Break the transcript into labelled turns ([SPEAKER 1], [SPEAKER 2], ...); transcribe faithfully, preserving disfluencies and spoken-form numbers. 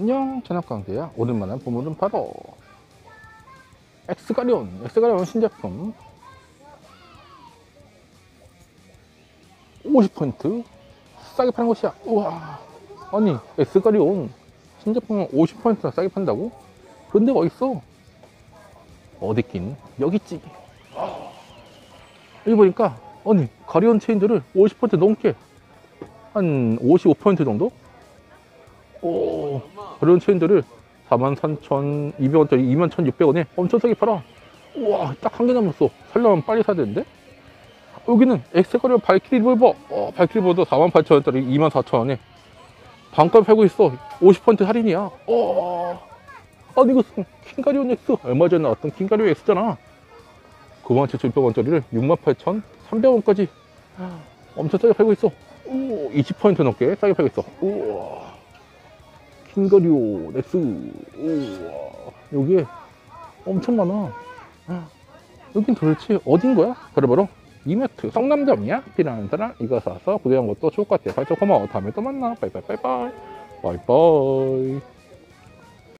[SPEAKER 1] 안녕, 전학강대야. 오랜만에 보물은 바로 엑스가리온. 엑스가리온 신제품 오십 포인트 싸게 파는 곳이야. 우와, 아니 엑스가리온 신제품은 오십 포인트나 싸게 판다고? 그런 데가 어딨어? 어딨긴 여기 있지. 여기 보니까 아니 가리온 체인들을 오십 포인트 넘게 한 오십오 포인트 정도? 오, 가리온 체인들을 사만 삼천이백 원짜리 이만 천육백 원에 엄청 싸게 팔아. 우와, 딱 한 개 남았어. 살려면 빨리 사야 되는데? 여기는 엑스가리온 발키리 리볼버. 어, 발키리 리볼버 사만 팔천 원짜리 이만 사천 원에 반값 팔고 있어. 오십 퍼센트 할인이야. 어, 아니 이거 킹가리온 X 얼마 전에 나왔던 킹가리온 X잖아. 구만 칠천육백 원짜리를 육만 팔천삼백 원까지 엄청 싸게 팔고 있어. 오, 이십 퍼센트 넘게 싸게 팔고 있어. 우와, 킹가리온 X. 우와, 여기에 엄청 많아. 여긴 도대체 어딘 거야? 바로바로 이마트 성남점이야. 필요한 사람 이거 사서 구매한 것도 좋을 것 같아. 발전 고마워. 다음에 또 만나. 빠이빠이 빠이빠이 빠이빠이.